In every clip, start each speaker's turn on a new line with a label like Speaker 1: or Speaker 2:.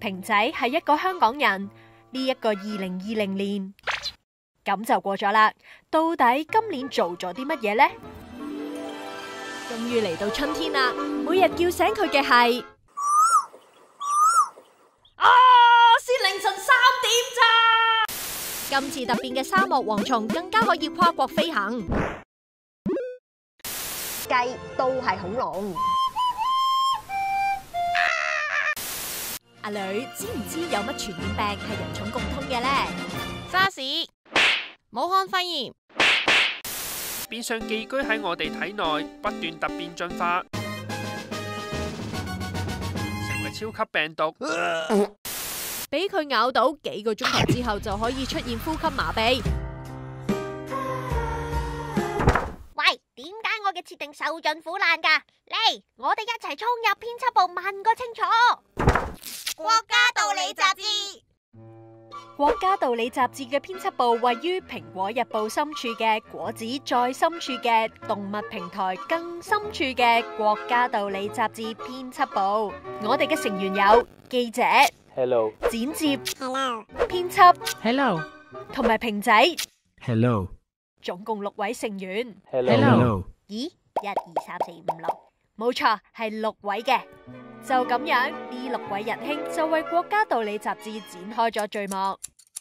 Speaker 1: 平仔係一個香港人，呢一個2020年咁就過咗啦。到底今年做咗啲乜嘢呢？終於嚟到春天啦，每日叫醒佢嘅係先凌晨3點咋。今次突變嘅沙漠蝗蟲更加可以跨國飛行。
Speaker 2: 雞都係恐龍。
Speaker 1: 阿女知唔知有乜傳染病係人蟲共通嘅呢？
Speaker 3: 沙士、武漢肺炎，
Speaker 4: 變相寄居喺我哋體內，不斷突變進化，成為超級病毒。
Speaker 1: 俾佢咬到幾個鐘頭之後，就可以出現呼吸麻痹。
Speaker 2: 喂，點解我嘅設定受盡苦難㗎？嚟，我哋一齊衝入編輯部問個清楚。國家道理雜誌。
Speaker 1: 國家道理雜誌嘅編輯部位於蘋果日報深處嘅果子再深處嘅動物平台更深處嘅國家道理雜誌編輯部。我哋嘅成員有記者、
Speaker 4: Hello，
Speaker 1: 剪接、
Speaker 2: Hello，
Speaker 1: 編輯、
Speaker 5: Hello，
Speaker 1: 同埋平仔，
Speaker 5: Hello，
Speaker 1: 總共6位成員。
Speaker 5: Hello，
Speaker 1: 咦，1、2、3、4、5、6，冇錯，係6位嘅。就咁樣，呢6位仁兄就為國家道理雜誌展開咗序幕。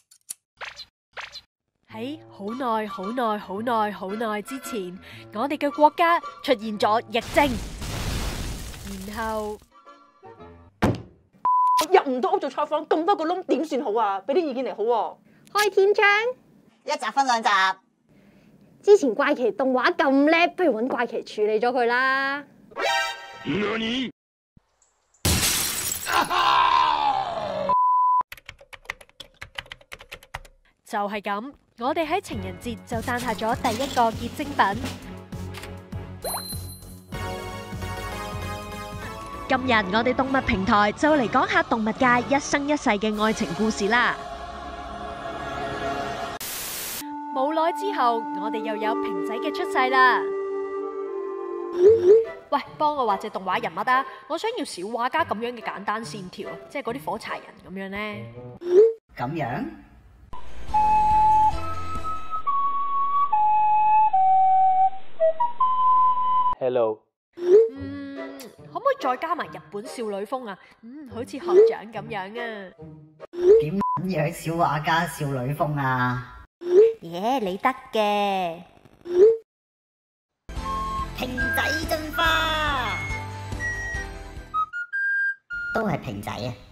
Speaker 1: 喺好耐、好耐、好耐、好耐之前，我哋嘅國家出現咗疫症，然後
Speaker 6: 入唔到屋做採訪，咁多個窿點算好啊？俾啲意見嚟好喎。
Speaker 2: 開天窗。
Speaker 7: 一集分2集。
Speaker 2: 之前怪奇動畫咁叻，不如揾怪奇處理咗佢啦。
Speaker 1: 就係咁，我哋喺情人節就誕下咗第一個結晶品。今日我哋動物平台就嚟講下動物界一生一世嘅愛情故事啦。冇耐之後，我哋又有平仔嘅出世啦。喂，幫我畫隻動畫人物啊！我想要小畫家咁樣嘅簡單線條，即係嗰啲火柴人咁樣呢。
Speaker 7: 咁樣
Speaker 4: Hello，
Speaker 1: 可唔可以再加埋日本少女風啊？好似學長咁樣啊！
Speaker 7: 點樣小畫家少女風啊？
Speaker 2: 耶，你得嘅。
Speaker 7: 平仔進化都係平仔啊！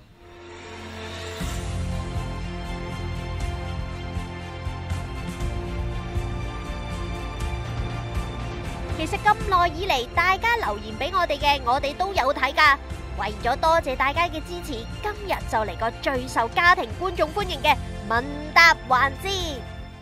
Speaker 2: 其實咁耐以嚟，大家留言俾我哋嘅，我哋都有睇㗎。為咗多謝大家嘅支持，今日就嚟個最受家庭觀眾歡迎嘅問答環節。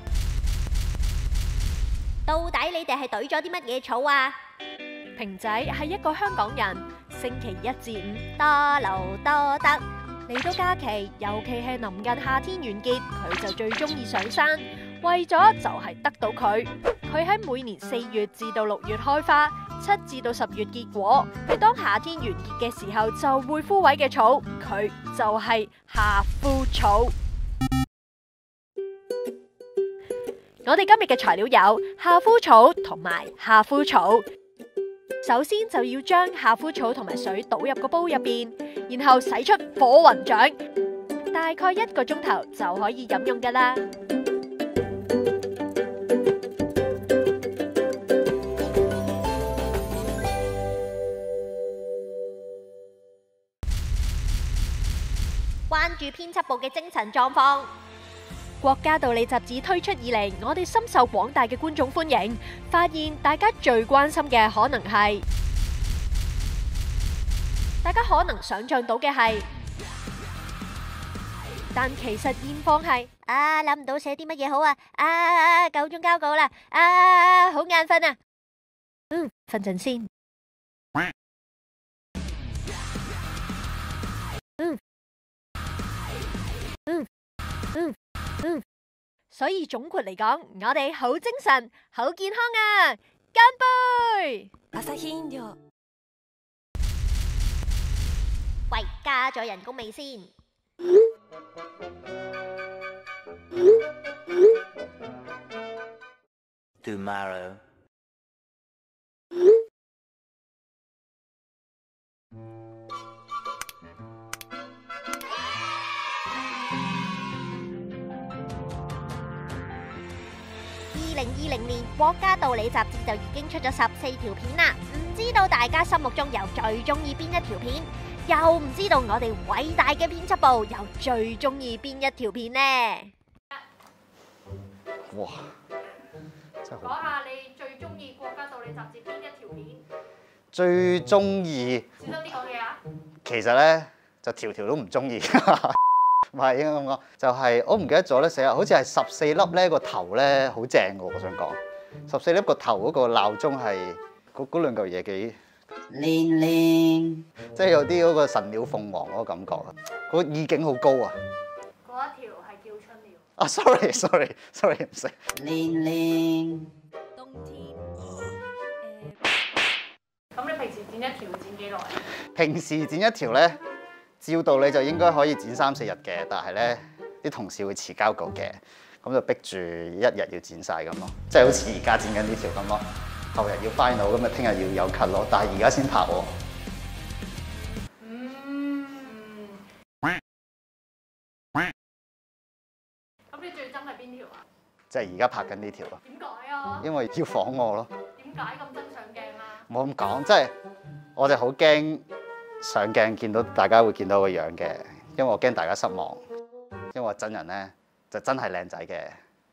Speaker 2: 到底你哋係懟咗啲乜嘢草啊？
Speaker 1: 平仔係一個香港人，星期1至5多勞多得。嚟到假期，尤其係臨近夏天完結，佢就最中意上山。為咗就係得到佢喺每年4月至到6月開花，7至到10月結果。喺當夏天完結嘅時候就會枯萎嘅草，佢就係夏枯草。我哋今日嘅材料有夏枯草同埋夏枯草。首先就要將夏枯草同埋水倒入個煲入邊，然後洗出火雲掌，大概1個鐘頭就可以飲用噶啦。
Speaker 2: 關注編輯部嘅精神狀況。
Speaker 1: 國家道理雜誌推出以嚟，我哋深受廣大嘅觀眾歡迎。發現大家最關心嘅可能係，大家可能想象到嘅係，但其實現況係
Speaker 2: 諗唔到寫啲乜嘢好啊！夠鐘交稿啦！好眼瞓啊！
Speaker 1: 瞓陣先。所以總括嚟講，我哋好精神、好健康啊！乾杯！喂，加咗人工未先？
Speaker 5: Tomorrow.
Speaker 2: 2020年國家地理雜誌就已經出咗14條片啦，唔知道大家心目中又最中意邊一條片？又唔知道我哋偉大嘅編輯部又最中意邊一條片呢？
Speaker 8: 哇！真係
Speaker 1: 講下你最中意國家地理雜誌邊一條片？
Speaker 8: 最中意，
Speaker 1: 小心啲講嘢啊！
Speaker 8: 其實咧就條條都唔中意。唔係應該咁講，就係、我唔記得咗咧，成日好似係14粒咧個頭咧好正嘅喎，我想講14粒個頭嗰個鬧鐘係嗰兩嚿嘢幾
Speaker 7: 鈴，
Speaker 8: 即係有啲嗰個神鳥鳳凰嗰個感覺啊，個意境好高啊！
Speaker 1: 嗰一條係叫春鳥。
Speaker 8: 啊，sorry，唔識。
Speaker 7: 鈴。
Speaker 1: 冬天。咁你平時剪一條剪幾耐？
Speaker 8: 平時剪一條咧，照道理就應該可以剪3-4日嘅，但係咧啲同事會遲交稿嘅，咁就逼住一日要剪晒咁咯，即係好似而家剪緊呢條咁咯。後日要 final， 咁啊聽日要有 cut 咯，但係而家先拍喎。
Speaker 1: 咁你最憎係邊條啊？
Speaker 8: 即係而家拍緊呢條啊。
Speaker 1: 點解啊？
Speaker 8: 因為要仿我咯。
Speaker 1: 點解咁憎上鏡啊？
Speaker 8: 冇咁講，即係我就好驚上鏡見到大家會見到個樣嘅，因為我驚大家失望。因為我真人咧就真係靚仔嘅。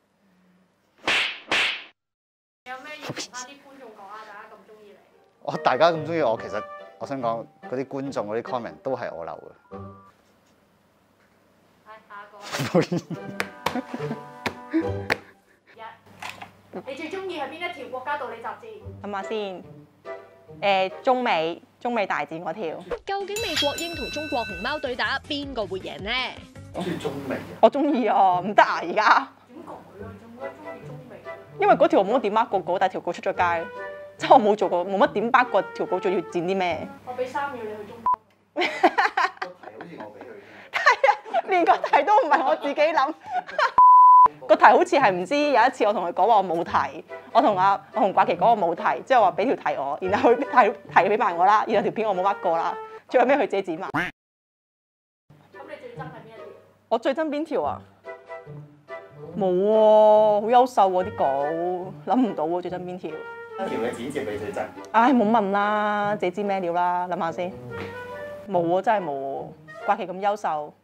Speaker 1: 有咩要同翻啲觀眾講啊？大家咁中意你。
Speaker 8: 大家咁中意我，其實我想講嗰啲觀眾嗰啲 comment 都係我留嘅。
Speaker 1: 係下一個。你最中意係邊一條國家地理雜誌？
Speaker 6: 諗下先，中美大戰嗰條。
Speaker 1: 究竟美國鷹同中國熊貓對打，邊個會贏呢？
Speaker 8: 中意中美啊！
Speaker 6: 我中意啊，唔得啊而家。
Speaker 1: 點解啊？點解中意中美？
Speaker 6: 因為嗰條我冇乜點 mark 過稿，但係條稿出咗街，即係我冇做過，冇乜點 mark 過條稿，仲要剪啲咩？
Speaker 1: 我俾3秒你去中。
Speaker 8: 個題好似我俾佢。
Speaker 6: 係啊，連個題都唔係我自己諗。個題好似係唔知有一次我同佢講話我冇題，我同掛琪講我冇題，之後話俾條題我，然後佢題俾埋我啦，然後條片我冇 mark 過啦，最後尾佢自己剪埋。
Speaker 1: 咁你最憎係邊一條？
Speaker 6: 我最憎邊條啊？冇喎，好優秀喎啲稿，諗唔到喎最憎邊條。
Speaker 8: 條嘅剪接你最憎？
Speaker 6: 唉，冇問啦，自己知咩料啦，諗下先。冇喎，真係冇喎，掛琪咁優秀。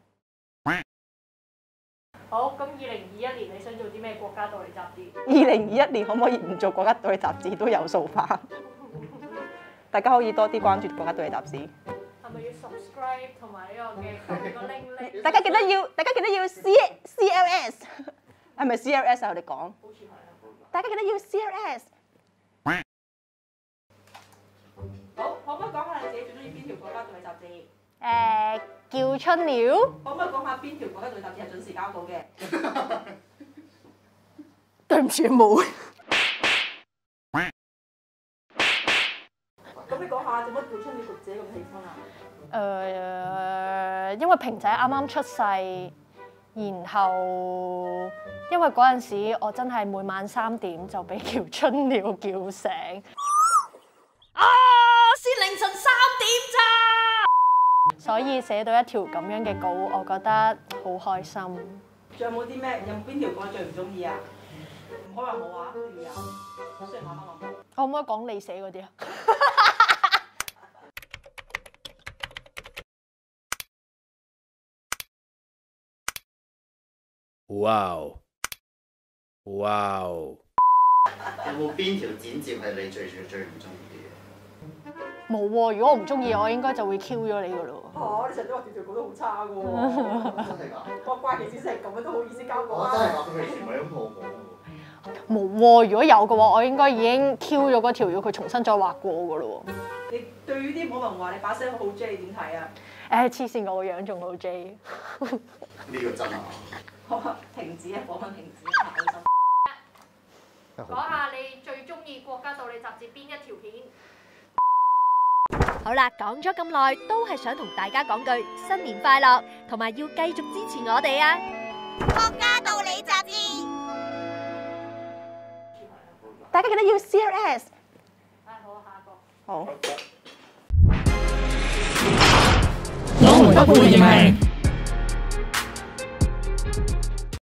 Speaker 1: 好，咁2021年你想做啲咩國家地理雜誌
Speaker 6: 2021年可唔可以唔做國家地理雜誌都有數翻？大家可以多啲關注國家地理雜誌。
Speaker 1: 係咪要 subscribe 同埋呢個嘅個 link？
Speaker 6: 大家記得要 CLS， 係咪 CLS 啊？我哋講。
Speaker 1: 好似係啊。
Speaker 6: 大家記得要 CLS。 好，可唔可以講下你自己最中意邊條國家地理雜誌？
Speaker 2: 叫春鳥。
Speaker 6: 可唔可以講下邊條國家地理雜誌係準時交稿嘅？
Speaker 2: 對唔住，冇。
Speaker 6: 咁你講下做乜叫春鳥讀者咁喜歡啊？
Speaker 2: 因為平仔啱啱出世，然後因為嗰陣時我真係每晚3點就俾條春鳥叫醒。先凌晨3點咋，所以寫到一條咁樣嘅稿，我覺得好開心。
Speaker 6: 仲有冇啲咩？有冇邊條稿最唔中意啊？唔可以話冇啊，都要有。雖然慢慢諗。
Speaker 2: 可唔可以講你寫嗰啲啊？
Speaker 4: 哇！哇！
Speaker 8: 有冇邊條剪接係你最唔中意嘅？
Speaker 2: 冇喎，如果我唔中意，我應該就會 Q 咗你噶咯。
Speaker 6: 嚇！你成日都話條稿都好差嘅喎。
Speaker 8: 真係㗎？
Speaker 6: 我怪其先成咁樣都好意思交稿啊！
Speaker 8: 真係㗎，佢全部都冇講喎。
Speaker 2: 冇喎，如果有嘅話，我應該已經 Q 咗嗰條，要佢重新再畫過噶咯喎。
Speaker 6: 你對於啲網民話你把聲好 J 點睇啊？
Speaker 2: 黐線，我個樣仲好 J。
Speaker 8: 呢個真啊！
Speaker 6: 停止啊！訪問停止，太開心。
Speaker 1: 講下你最中意國家地理雜誌邊一條片？ 好啦，講咗咁耐，都係想同大家講句新年快樂，同埋要繼續支持我哋啊！
Speaker 2: 國家道理雜誌，
Speaker 6: 大家記得要 CLS。好。
Speaker 9: 我們不會認命。